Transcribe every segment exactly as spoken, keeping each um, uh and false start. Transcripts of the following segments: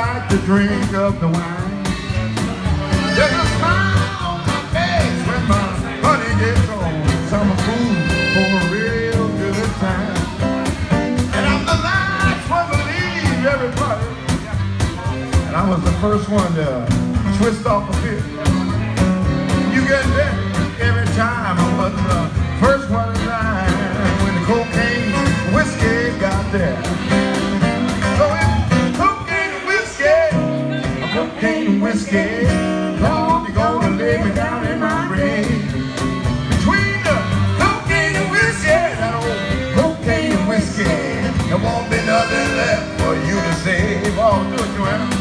like to drink up the wine. There's a smile on my face when my honey gets on some food for a real good time. And I'm the last one to leave everybody, and I was the first one to twist off a bit. You get that every time I was the first one in line when the cocaine whiskey got there. So it's cocaine and whiskey, cocaine and whiskey, Lord, you're gonna lay me down in my grave. Between the cocaine and whiskey, that old cocaine and whiskey, there won't be nothing left for you to save. Oh, do it, Joanna.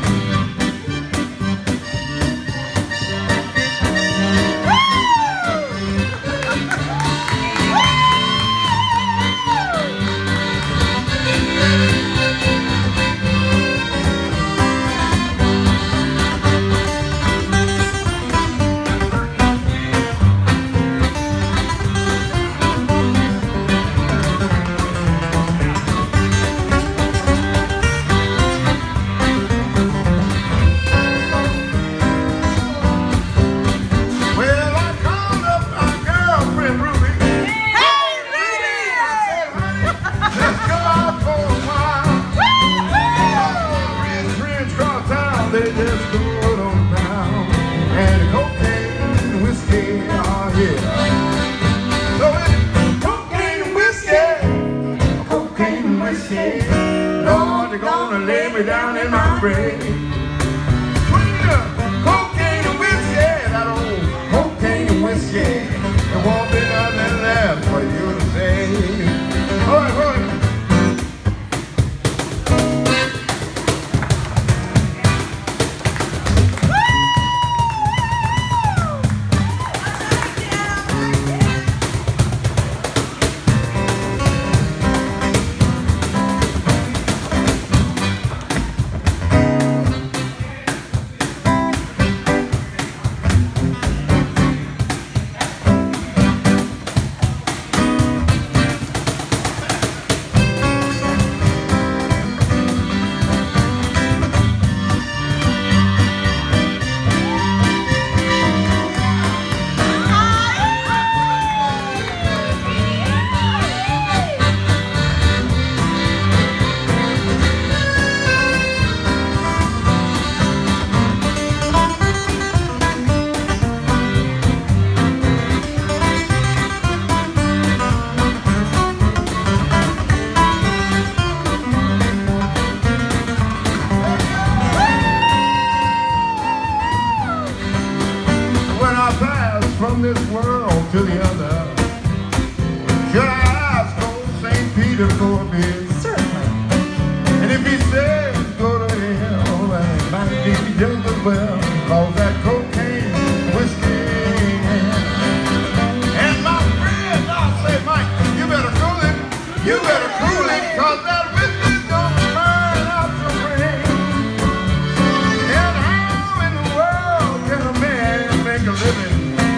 They just go on down, and the cocaine and whiskey are here. So it's cocaine and whiskey, cocaine and whiskey, Lord, they're gonna lay me down in my grave. Between the cocaine and whiskey, that old cocaine and whiskey, there won't be nothing left for you to say. All right, all right. From this world to the other, should I ask old Saint Peter for a bit? Certainly. And if he says go to hell, that might be just as well, cause that cocaine, whiskey, and my friend, I say, Mike, you better cool it, you better cool it, cause that whiskey's gonna burn out your brain. And how in the world can a man make a living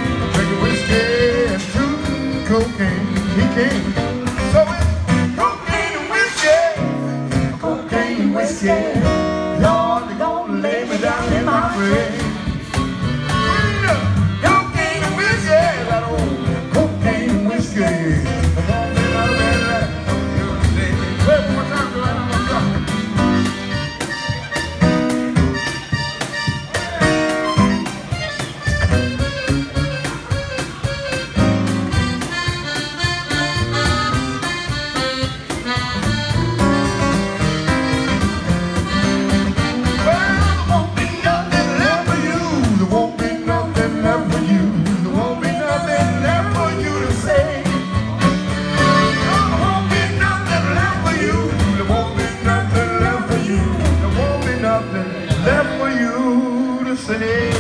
and shooting cocaine? He can't. So it's cocaine and whiskey, cocaine and whiskey, Lord, they're gonna lay me down in my grave. Cocaine and whiskey, that old cocaine and whiskey, they're gonna lay me down in my grave. Wait one more time, Joanna. Left for you to say.